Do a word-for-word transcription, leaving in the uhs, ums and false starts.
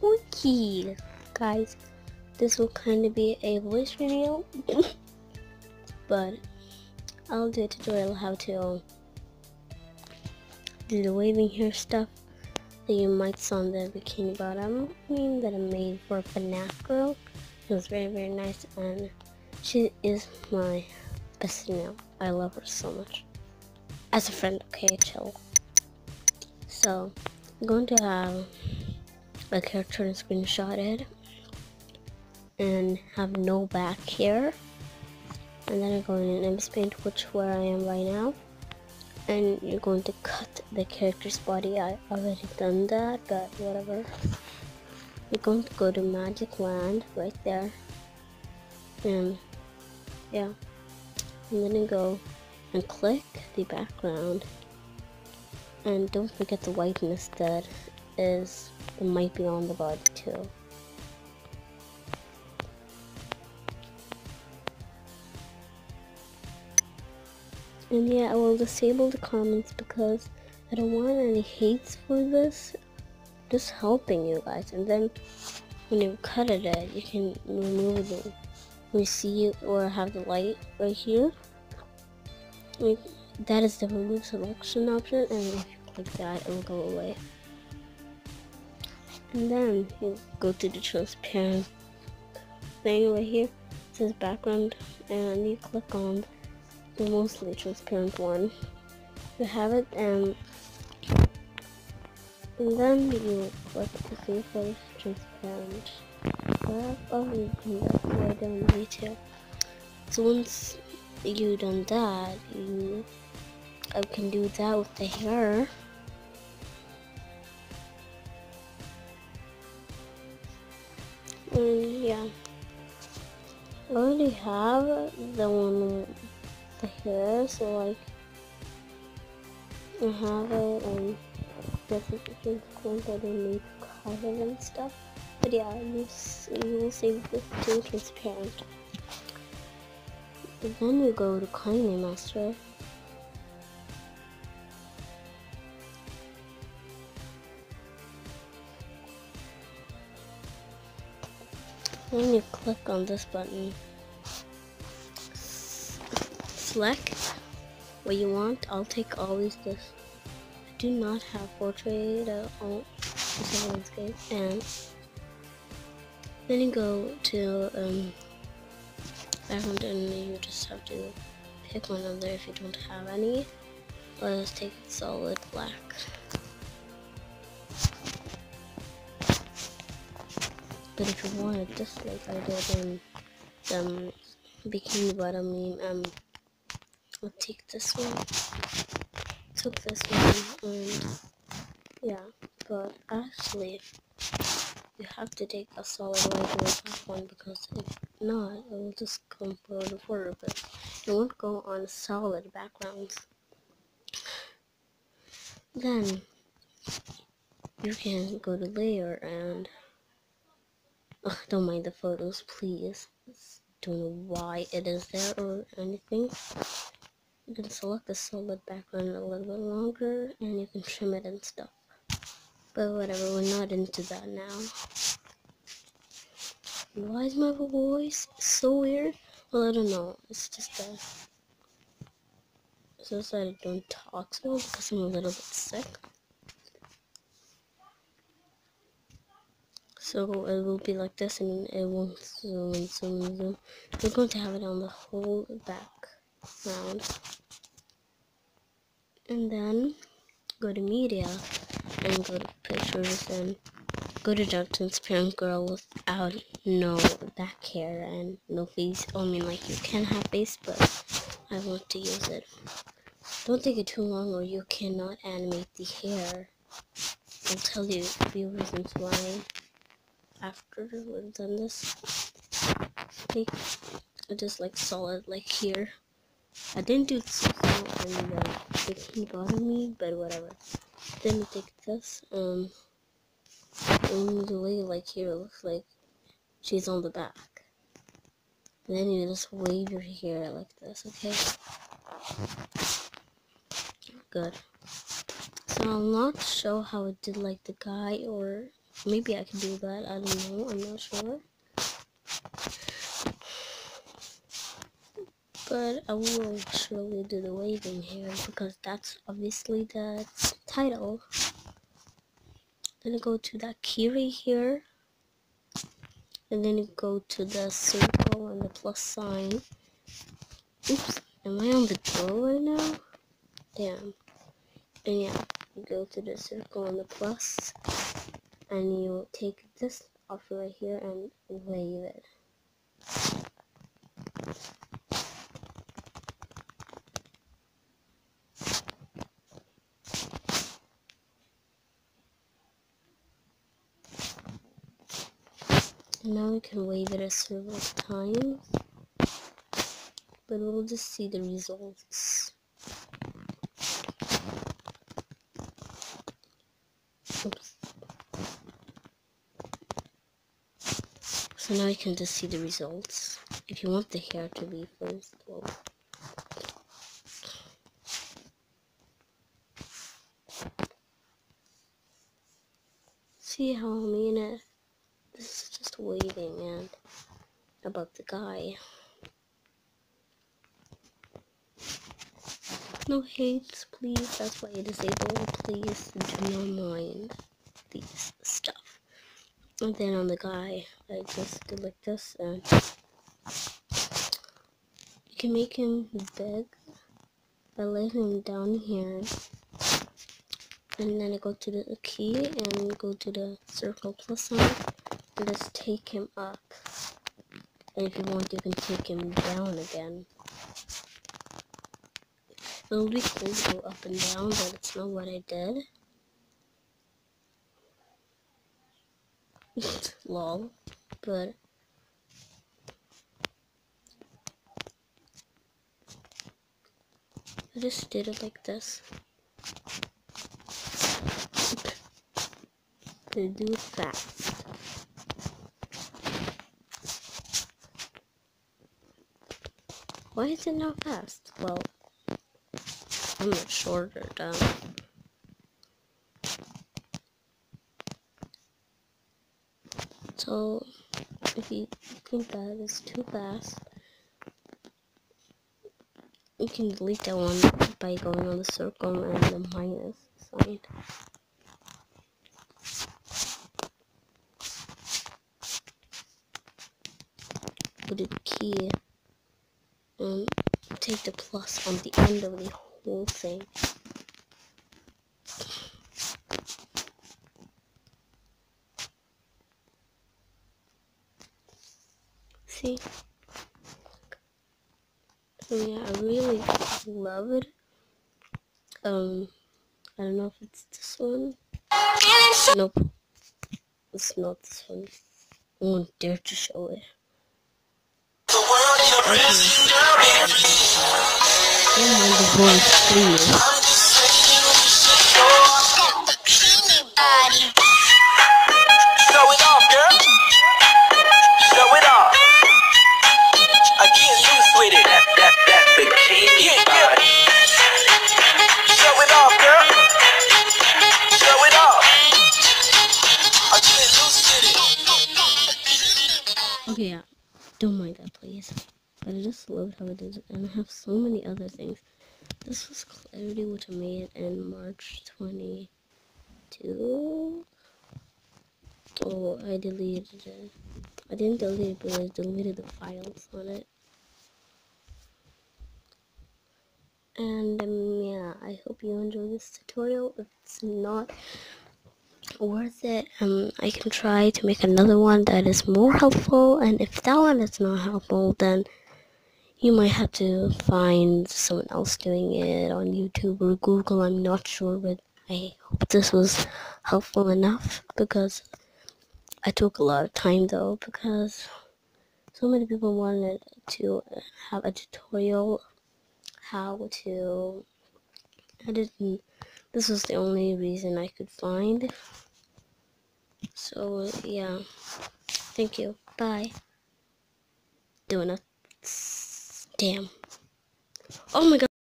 Okay, guys, this will kind of be a voice video, but I'll do a tutorial how to do the waving hair stuff that you might saw in the bikini bottom meme that I made for a FNAF girl. It was very very nice, and she is my best now. I love her so much. As a friend, okay, chill. So I'm going to have a character and screenshot it and have no back here, and then I'm going in image paint, which where I am right now, and you're going to cut the character's body. I already done that, but whatever. You're going to go to Magic Land right there, and yeah, and then you go and click the background, and don't forget the whiteness that is it might be on the body too. And yeah, I will disable the comments because I don't want any hates for this. Just helping you guys, and then when you cut it, you can remove them. When you see it or have the light right here, like, that is the remove selection option, and if you click that, it will go away. And then you go to the transparent thing right here. It says background, and you click on the mostly transparent one. You have it, and and then you click to see if it's transparent. Well, oh, you can that's what I done detail. So once you done that, you I can do that with the hair. And yeah, I already have the one the hair, so like I have it, and this is the thing I don't need to cut it and stuff. But yeah, you, you will save this to transparent. And then you go to Kindly Master. Then you click on this button. S select what you want. I'll take always this. I do not have portrait at all. This is landscape. And then you go to um, background, and you just have to pick one of there if you don't have any. Let's take solid black. But if you want it just like I did in the bikini bottom meme, um, I'll take this one. Took this one, and yeah, but actually, you have to take a solid white or black one, because if not, it will just come for the border, but it won't go on solid backgrounds. Then you can go to layer and oh, don't mind the photos, please. Don't know why it is there or anything. You can select the solid background a little bit longer, and you can trim it and stuff. But whatever, we're not into that now. Why is my voice so weird? Well, I don't know. It's just that it's just that I don't talk so because I'm a little bit sick. So it will be like this, and it won't zoom and zoom and zoom. We're going to have it on the whole background. And then go to media and go to pictures and go to dark transparent girl without no back hair and no face. I mean, like, you can have face, but I want to use it. Don't take it too long or you cannot animate the hair. I'll tell you a few reasons why after we've done this. Take it just like solid, like here. I didn't do so in the bikini bottom me, but whatever. Then you take this, um, and the way like here looks like she's on the back. And then you just wave your hair like this, okay? Good. So I'll not show how it did like the guy or Maybe I could do that. I don't know. I'm not sure. But I will surely do the waving here because that's obviously the title. Then I go to that key right here. And then you go to the circle and the plus sign. Oops, am I on the door right now? Damn. And yeah, you go to the circle and the plus, and you take this off right here and wave it. And now we can wave it several times, but we'll just see the results. Oops. So now you can just see the results. If you want the hair to be first, well, see how I mean it? This is just waving and about the guy. No hates, please. That's why I disabled. Please do not mind these stuff. And then on the guy, I just do like this, and you can make him big by laying him down here. And then I go to the key and go to the circle plus sign and just take him up. And if you want, you can take him down again. It would be cool to go up and down, but it's not what I did. Lol. But I just did it like this. To do it fast. Why is it not fast? Well, I'm not shorter down. So, if you think that is too fast, you can delete that one by going on the circle and the minus sign. Go to the key and take the plus on the end of the whole thing. See? So yeah, I really love it. Um, I don't know if it's this one. Nope. It's not this one. I won't dare to show it. Okay. Don't mind the voice, please. Show it off, girl. Show it off. I get loose with it. That, that, that bikini yeah, body. Yeah. Show it off, girl. Show it off. I get loose with it. Okay, yeah. Don't mind that, please. But I just loved how it did it, and I have so many other things. This was Clarity, which I made in March twenty-two. Oh, I deleted it. I didn't delete it, but I deleted the files on it. And um, yeah, I hope you enjoy this tutorial. If it's not worth it, um, I can try to make another one that is more helpful. And if that one is not helpful, then you might have to find someone else doing it on YouTube or Google. I'm not sure, but I hope this was helpful enough because I took a lot of time though because so many people wanted to have a tutorial how to edit, and this was the only reason I could find. So yeah, thank you. Bye. Donuts. Damn. Oh my god.